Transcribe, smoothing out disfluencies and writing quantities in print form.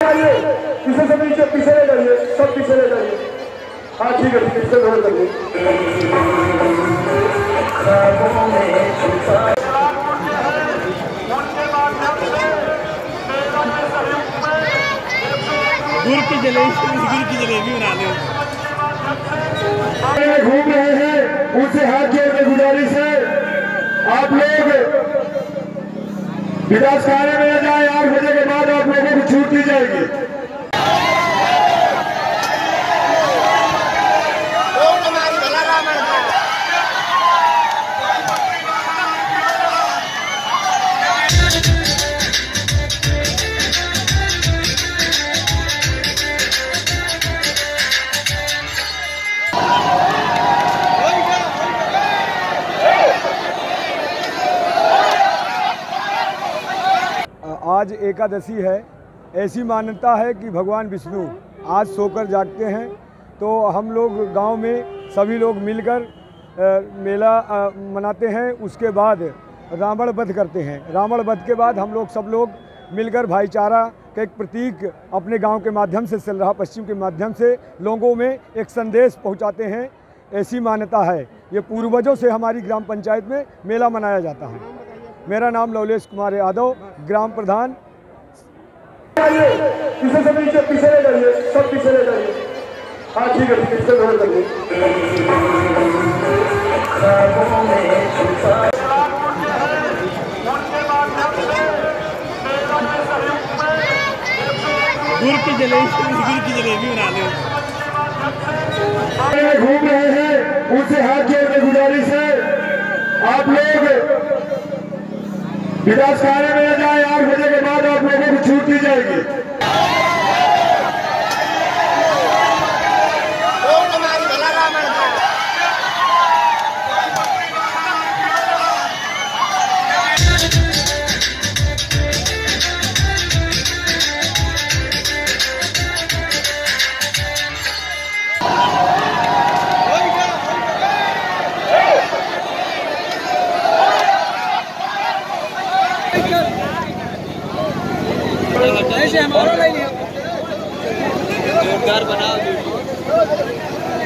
किसी से पीछे ले जाइए, सब पीछे ले जाइए। हाँ ठीक है, पीछे जोड़ करिए। गुड़ की जलेबी बना लो। घूम रहे हैं, उनसे हाथ जोड़ने गुजारिश है, आप लोग विकास कार्य में जाए। 8 बजे के बाद आप लोगों को छूट दी जाएगी। आज एकादशी है। ऐसी मान्यता है कि भगवान विष्णु आज सोकर जागते हैं, तो हम लोग गांव में सभी लोग मिलकर मेला मनाते हैं। उसके बाद रावण वध करते हैं। रावण वध के बाद हम लोग सब लोग मिलकर भाईचारा का एक प्रतीक अपने गांव के माध्यम से, सिलराहा पश्चिम के माध्यम से लोगों में एक संदेश पहुंचाते हैं। ऐसी मान्यता है। ये पूर्वजों से हमारी ग्राम पंचायत में मेला मनाया जाता है। मेरा नाम लवलेश कुमार यादव, ग्राम प्रधान। किसी से पीछे ले जाइए, सब पीछे ले जाइए। हाँ ठीक है, पीछे जोड़ करिए। गुड़ की जलेबी बना लो। घूम रहे हैं, उनसे हाथ जोड़ने गुजारिश है, आप लोग विकास कार्य में जाए। 8 बजे के बाद आप लोगों को छूट दी जाएगी। ऐसे हमारा नहीं जोरदार बनाओ।